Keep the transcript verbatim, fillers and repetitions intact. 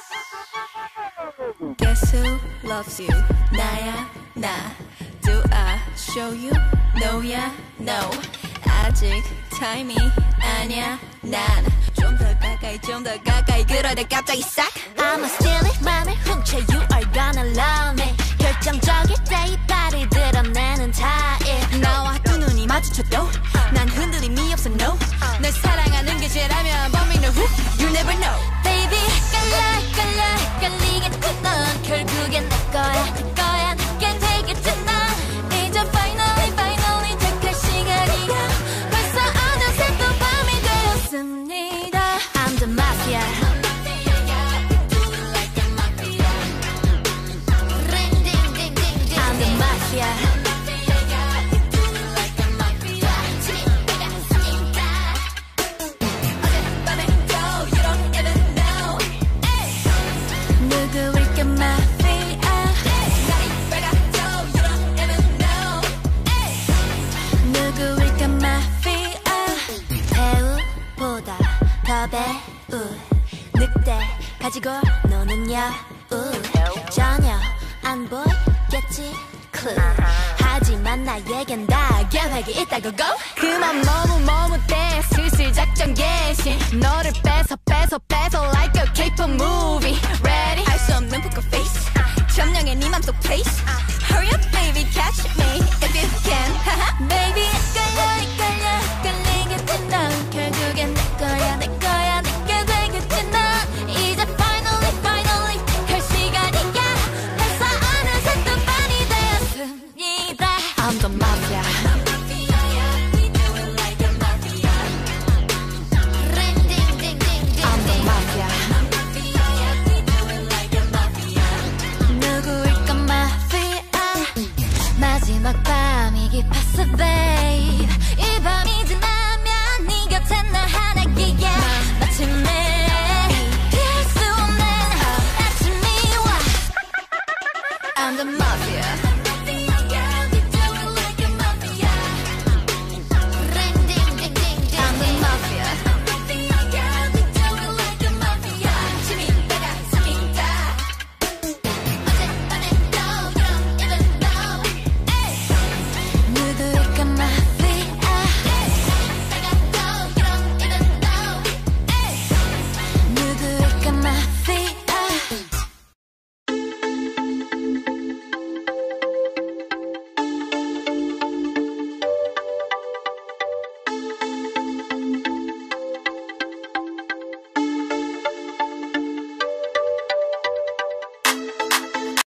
Guess who loves you? 나야 나. Do I show you? No야 no. 아직 타임이 아니야 난. 좀 더 가까이 좀 더 가까이 그러다 갑자기 싹. I'ma steal it 맘을 훔쳐 You are gonna love me. 결정적일 때 이빨을 드러내는 타입. 나와 두 눈이 마주쳐도 난 흔들림이 없어 no. 널 사랑하는 게 죄라면 But me know who You never know. Baby 깔라 깔라 깔리겠지 넌 결국엔 내 거야 내 거야 내게 되겠지 넌 이제 finally finally 택할 시간이야. 벌써 어느새 또 밤이 되었습니다. I'm the mafia. I'm the mafia. 누구일까 마피아. 누구일까 마피아. 배우보다 더 배우. 늑대 가지고 노는 여우. 전혀 안 보이겠지 clue. 하지만 나에겐 다 계획이 있다고 go. 그만 머뭇머뭇대 슬슬 작전 개시. 너를 뺏어 뺏어 뺏어 like a K-pop movie. Ready? 알 수 없는 poker face. 점령해 네 맘속 place. Hurry up baby catch me if you can.